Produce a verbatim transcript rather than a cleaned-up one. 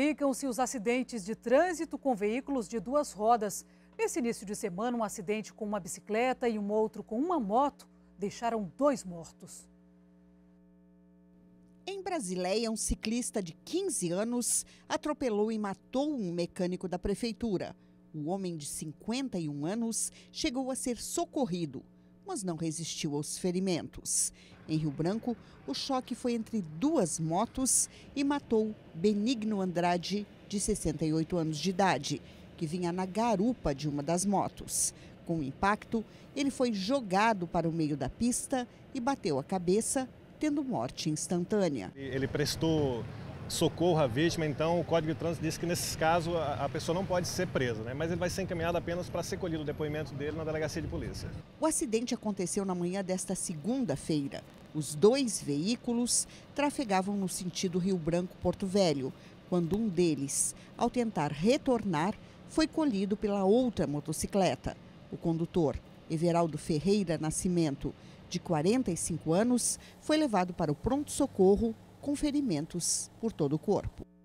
Multiplicam-se os acidentes de trânsito com veículos de duas rodas. Nesse início de semana, um acidente com uma bicicleta e um outro com uma moto deixaram dois mortos. Em Brasileia, um ciclista de quinze anos atropelou e matou um mecânico da prefeitura. O homem de cinquenta e um anos chegou a ser socorrido, mas não resistiu aos ferimentos. Em Rio Branco, o choque foi entre duas motos e matou Benigno Andrade, de sessenta e oito anos de idade, que vinha na garupa de uma das motos. Com o impacto, ele foi jogado para o meio da pista e bateu a cabeça, tendo morte instantânea. Ele prestou socorro à vítima, então o Código de Trânsito diz que nesses casos a, a pessoa não pode ser presa, né? Mas ele vai ser encaminhado apenas para ser colhido o depoimento dele na delegacia de polícia. O acidente aconteceu na manhã desta segunda-feira. Os dois veículos trafegavam no sentido Rio Branco-Porto Velho, quando um deles, ao tentar retornar, foi colhido pela outra motocicleta. O condutor, Everaldo Ferreira Nascimento, de quarenta e cinco anos, foi levado para o pronto-socorro com ferimentos por todo o corpo.